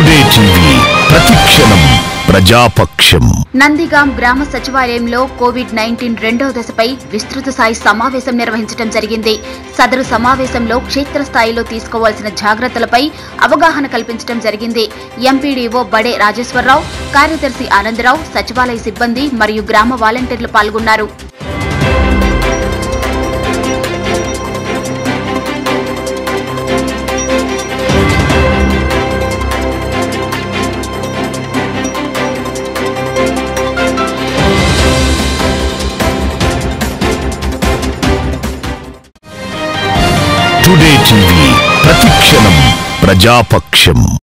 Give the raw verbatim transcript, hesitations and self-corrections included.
Today TV ప్రతిక్షణం ప్రజాపక్షం. నందిగాం గ్రామ సచివాలయంలో కోవిడ్ నైన్టీన్ రెండో దశపై విస్తృత స్థాయి సమావేశం నిర్వహించడం జరిగింది. సదరు సమావేశంలో క్షేత్రస్థాయిలో తీసుకోవాల్సిన జాగ్రత్తలపై అవగాహన కల్పించడం జరిగింది. ఎంపీడీఓ బడే రాజేశ్వరరావు, కార్యదర్శి ఆనందరావు, సచివాలయ సిబ్బంది మరియు గ్రామ వాలంటీర్లు పాల్గొన్నారు. టుడే టీవీ ప్రతిక్షణం ప్రజాపక్షం.